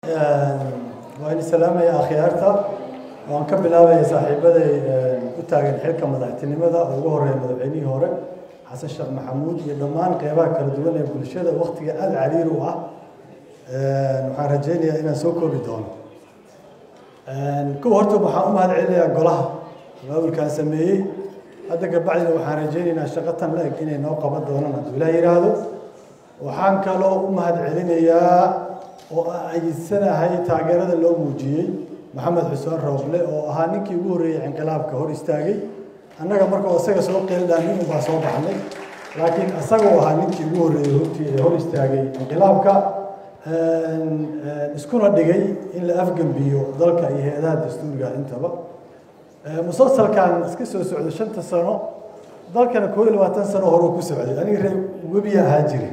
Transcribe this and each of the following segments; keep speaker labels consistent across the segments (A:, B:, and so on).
A: وأنا سلام يا أخي أرتا وأنا كبل هذا صاحب هذا وتاجن حركة مدحتني ماذا وجوهر مدحيني هورا حسن الشيخ محمود يضمان قيابك كردوان يقول شيء وقت قال علي روعة نحرجيني إن سوكو بدون كوهرتو بحاوم هذا علي قلها قبل كان سميه هذا بعد وحرجيني إن شقة لا إني نوقف بدون ولا يرادو وحان كلو هذا علينا يا وأي سنة هاي تاجرة اللي موجي محمد حسين روبله وهانيك يقولي انقلاب كهور استاجي أنا قبل كده أسرع سوق قلداني وبصوب عنك لكن أسرع وهانيك يقولي هور استاجي انقلاب كا نسكن الدقي إلا أفقم بيو ذلك هذا الدستور قال أنت بقى مسلسل كان سكسو سعود شنت سنة ذلك كان كل وقت سنة هروك سعودي أنا وبيا هاجري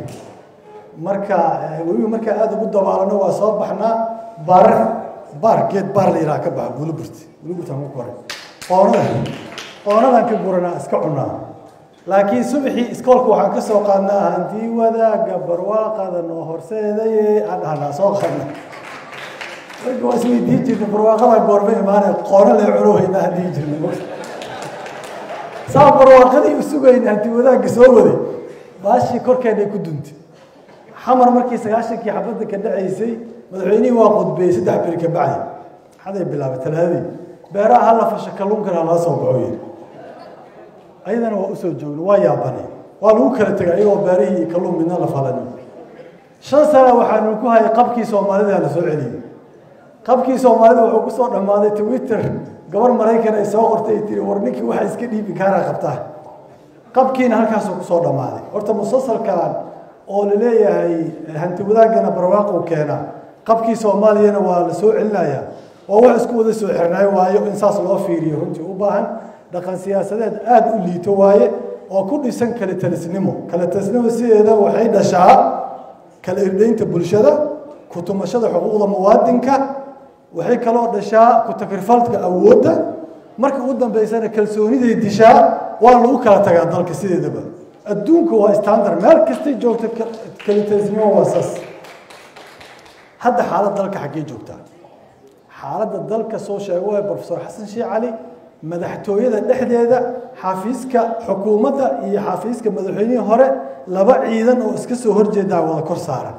A: marka aad ugu dabaalano waa soo baxnaa baarkeed baar la yiraahdo ka bax buluburta ma koray qoonadan ka gurana iska cunaa laakiin subaxii iskoolka waxaan ka soo qaadnaa hantii wadaaga barwaaqada noo horseeday aan ahna soo qaadnaa marka waa sii diijirta barwaaqada goorma imaanay qoona la cuno hayna hadii jirnay saa barwaaqadii u sugayna hantii wadaaga soo waday baashi korkeeda ku duntay حمر مركي سجاشك يا حبض كده عيسي مدعيني واقد بسدح بركة بعد هذا بلعبة هذه برا هلا فشكلون كنا على صوبعين أيضا هو أسود جون وياباني والو كانت تجايو بريه يكلون من الله فلاني شن سنة وحنوكوها يقبكي سومالي على سعودي قبكي سومالي وحكوسون لما تويتر قبل مريكا يسوق ورتيتي ورنيكي واحد يسكني بكارا قبته قبكي نهاركاس وحكوسون لما ورت مسلسل كان oo leeyahay hanti wadaagana barwaaqo keena qabkii Soomaaliyeena waa la soo celinaya oo wax isku wada soo xirnay waayo in saas loo fiiriyo runtii u baahan dhaqan siyaasadeed aad u liito waaye oo ku dhisan kala tasnimo sideeda waxay dhashaa kala irdeynta bulshada ku tumashada xuquuqda muwaadinka waxay kaloo dhashaa ku takrifalka awoodda marka ugu dambeysana kalsoonida dishaa waa lagu kala tagaa dalka sideedaba adduunku waa standard meel kasta joogto kala tasniyo wasas hadda xaalad dalka xagee joogta xaaladda dalka soo sheegay professor Xasan Sheikh Cali madaxtooyada dhexdeeda xafiiska xukuumadda iyo xafiiska madaxweynaha hore laba ciidan oo iska soo horjeeda wada kor saaran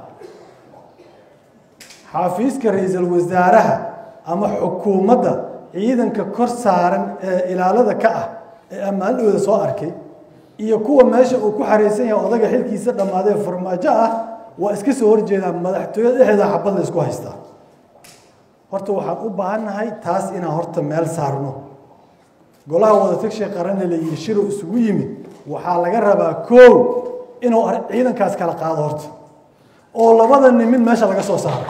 A: xafiiska ra'iisul wasaaraha ama xukuumadda ciidanka kor saaran ee ilaalada ka ah ee ammaanadooda soo arkay iyo kuwa meesha uu ku xareysan yahay odaga xilkiisa dhamaaday farmaajo ah waa iska soo horjeedaan madaxtooyada dhexdeeda xabad la isku haystaa horta waxaan u baahanahay taas inaan horta meel saarno golaha wada tagshay qaran la yeeshiro isugu yimid waxaa laga rabaa koow inuu ciidankaas kala qaado horta oo labada nin meesha laga soo saaro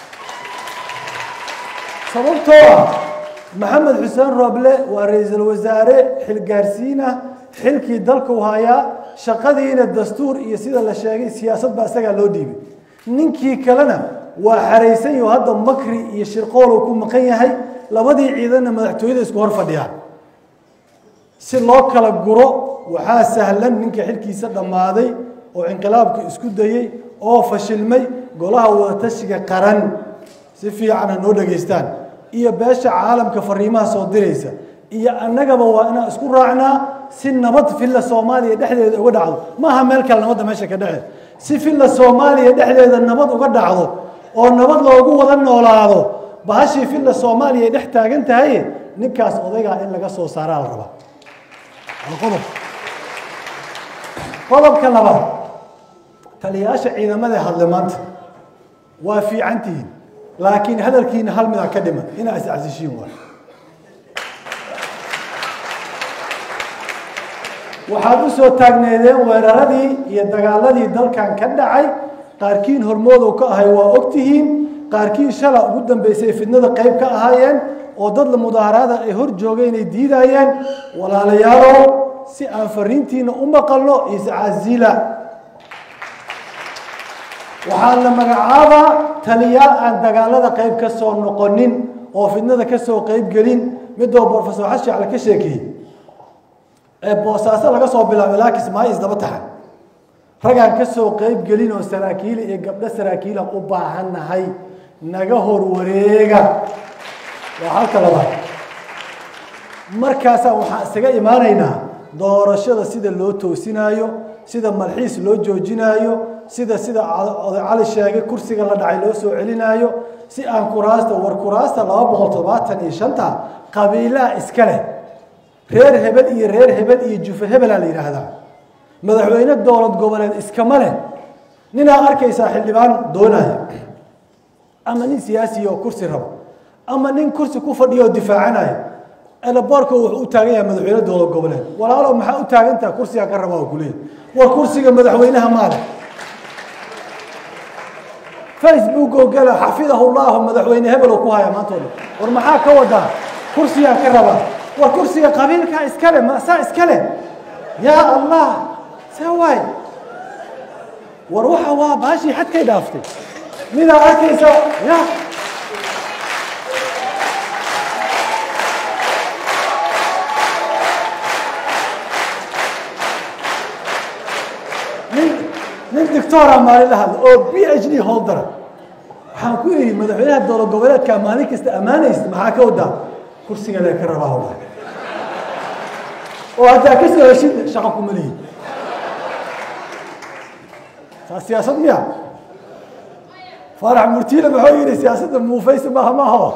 A: sababtoo maxamed xuseen roble waa ra'iisul wasaare xil gaarsiina xilkii dalka uu hayaa shaqadiina dastuur iyo sida la sheegay siyaasad baa isaga loo dhiibay ninkii kalena waa xareysan iyo hadda makri iyo shirqool uu ku maqan yahay labadii ciidanna madaxtooyada isku hor fadhiyaan si loo kala guro waxaa sahlan ninka xilkiisa dhamaaday oo inqilaabka isku dayay oo fashilmay golaha wada tashiga qaran si fiican noo dhageystaan iyo beesha caalamka fariimaha soo diraysa iyo annagaba waa inaan isku raacnaa si nabad filla Soomaaliya dhexdeeda uga dhacdo ma aha meel kale nabad meesha ka dhaxay si filla Soomaaliya dhexdeeda nabad uga dhacdo oo nabad loogu wada noolaado baashi filla Soomaaliya dhex taagan tahay ninkaas odayga in laga soo saaraa la raba qodobka labaad taliyaasha ciidamada hadlamaanta waa fiicantiin laakiin hadalkiina hal mid ka dhiman ina iscasishiin waa waxaad u soo taagneedeen weeraradii iyo dagaaladii dalkan ka dhacay qaarkiin hormood oo ka ahay waa ogtihiin qaarkiin shala ugu dambeysay fidnada qayb ka ahaayeen oo dad la mudaaharaada ay hor joogeen ay diidayeen walaalayaal si aan fariintiina u maqalno iscaasila waxaa la magacaabaa taliya aan dagaalada qayb ka soo noqonin oo fidnada ka soo qayb gelin midoo professor Xasan Sheikh Cali ka sheekay boosaaso laga soo bilaabay laakiin ma isdaba taxan ragaan ka soo qayb gelin oo saraakiil iyo gabdho saraakiil u baahanahay naga hor wareega waa halka labaad markaasaan waxaan isaga imaanaynaa doorashada sida loo toosinaayo sida malxiis loo joojinaayo sida oday cali sheegay kursiga la dhacay loo soo celinaayo si aan kuraasta 275 qabiilaa iska leh reer hebel iyo jufa hebelaa la yidhaahdaa madaxweyne dowlad goboleed iskama leh ninaa arkaysaa xildhibaan doonaya ama nin siyaasi oo kursi rabo ama nin kursi ku fadhiyo difaacanaya elaboorka wuxuu u taagan yahay madaxweyne dowlad goboleed walaalo maxaa u taagantaa kursiga ka rabaa oo kuleeyahay war kursiga madaxweynaha maale Facebook oo gala xafidahu Allah madaxweyne hebel oo ku haya maantooda war maxaa ka wadaa kursiga ka rabaa war kursiga qabiilka iskale ma saa iskale ya Allah saway war waxa waa baashi xadkay dhaaftay mida arkaysa ya nin دكتورة مالي لها أو PhD holder waxaan ku yiri madaxweynaha dowlad goboleedka maalin kasta amaanaysta maxaa ka wadaa kursiga la ka rabaa hawla oo hada ka soo heshid shaqo ku malihi siyaasad miya farax murtiile wuxuu yiri siyaasadda muufaysa ma aha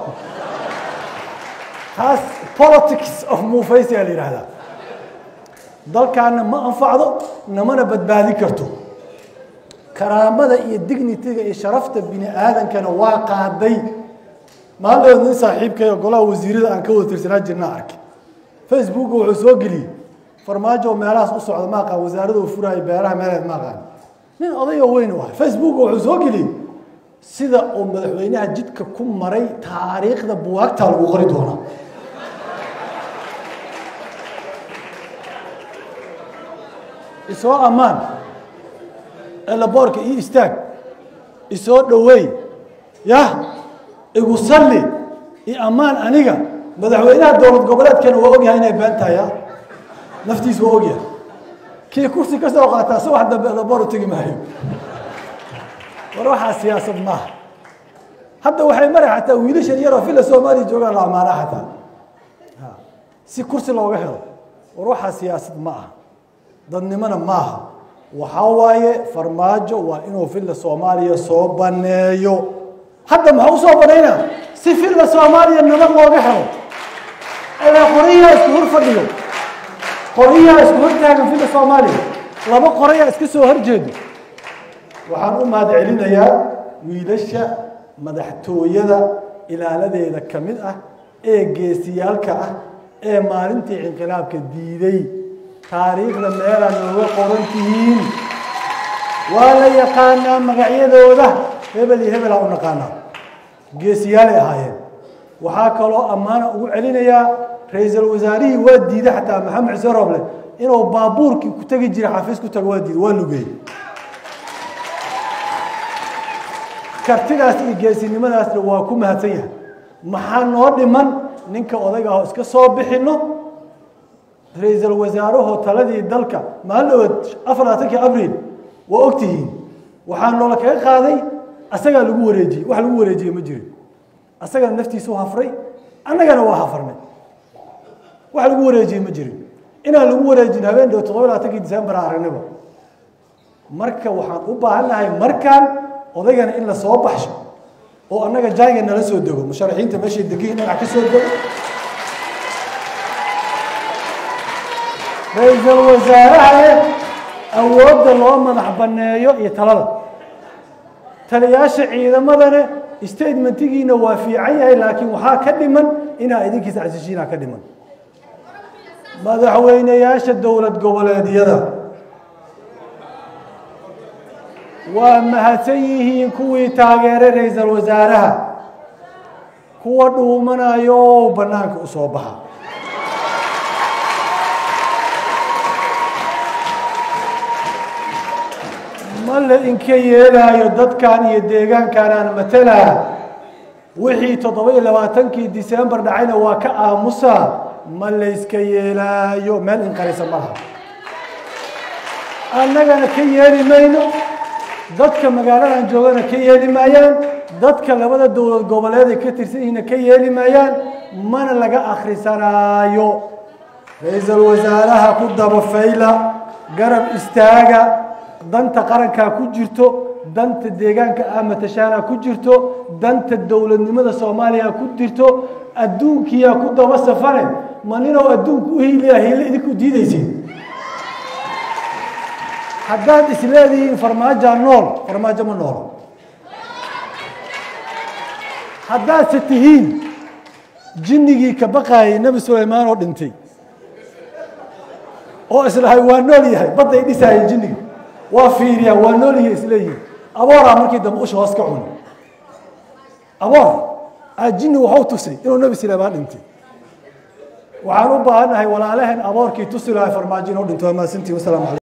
A: خاص politics of muufaysa la yiraahdaa dalkaana ma anfacdo namana badbaadi karto كرامة iyo dignity iyo sharafta bini aadankana waa qaaday maalin saaxiibkay golaha wasiirada aan ka wada tirsanaa jirnaa ark Facebook wuxuu soo galiyay farmaajo meelahaas u socda ma qaa wasaaradda uu furaay beeraha meelaha ma qaan nin oday weyn waa Facebook wuxuu soo galiyay sida uu madaxweynaha jidka ku maray taariikhda buugta lagu qori doona isoo amaan elaboorka ii istaag isoo dhaweey ya igu salli i amaan aniga madaxweynaha dowlad goboleedkana waa ogyahay inay been tahay naftiis waa ogyahay kii kursi ka soo qaataa soo wax dambe elaboor tagi maayo war waxa siyaasad ma hadda waxay maray xataa wiilashan yar oo fila Soomaaliya joogaan la amaana xataa si kursi looga helo war waxa siyaasad ma dadnimana ma وحواي فرماجو وإنه في الصومالية صوبانيو حتى ما هو صوبانينا سي في الصومالية النمط واقعه إلى قرية اسكهور فضيو قرية اسكهور تاقن في الصومالية لما قرية اسكسو هرجد وحنقوم هذا علينا يا ويلشا مدحتو يدا إلى لدي إذا كمدأ إيه جيسيالك إيه مالنتي انقلابك الديدي تاريخ لما يرى نوع قرنتين ولا يقانا مقعيده وده هبل أو نقانا جيسيالي هاي وحاكلو أمانة وعلينا يا رئيس الوزاري ودي ده حتى محمد عسير ربله إنه بابور كتجي جري حافظ كتجي ودي ولو جاي كرتيجاس إيجاسي نما ناس لواكم هاتيه محن ورد من نك أضيعه إسك صابحينه رئيس الوزراء هو تلذي الدلك ما له أفراتك أبريل وأكتهين وحنا لك هذا أسجل الوريجي وحل الوريجي مجري أسجل نفتي سوها فري أنا جانا وحفرنا وحل الوريجي مجري إن الوريجي هبين لو تطول أعتقد ديسمبر عرنبه مركب وحن أوبا هلا هاي مركب وضيعنا إلا صواب بحش وأنا جاي إن لسه الدقو مشارحين تمشي الدقيقة نعكسه الدقو رئيس الوزراء أود الله مدح بنايو يتلال تلياش عيدا مدنه استيدمنتينا وافيعيه لكن وحا كدمن إنا إذن كيس عزيزينا كدمن مدحوينياش الدولة goboleedyada ومهاتيهين كوي تاغير رئيس الوزراء كوا دومنايو بنانك أصوبها مال إنك يلا يدد كان يديجان كان مثلا وحي تضوي لواتنكي ديسمبر دعينا وكأ موسى مال إسك يلا يوم مال إنقريس الله أنا كي يلي ماينو دد كمجالنا جونا كي يلي مايان dadka labada dowlad goboleed ee ka tirsan yihiin ka yeeli maayaan mana laga akhrisanaayo ra'iisul wasaaraha ku daba fayla garab istaaga danta qaranka ku jirto danta deegaanka amatashaana ku jirto danta dowladnimada Soomaaliya ku jirto adduunkiya ku daba safaray manino adduunku u hiilay idinku diidaysiin haddaad isleedihiin farmaajo nool farmaajo ma nool haddaad tihiin jinnigii ka baqaayay nabi Suleymaan oo dhintay oo islaahay waa nool yahay baday dhisay jinniga waa fiiriya waa nool yahay isleeyahay aboora markii dambe u hoos ka cun aboor jinni wuxuu tusay inuu nabi Suleymaan dhintay waxaan u baahanahay walaalahan aboorkii tusi lahay farmaajo inuu dhinto ma santii wasalaam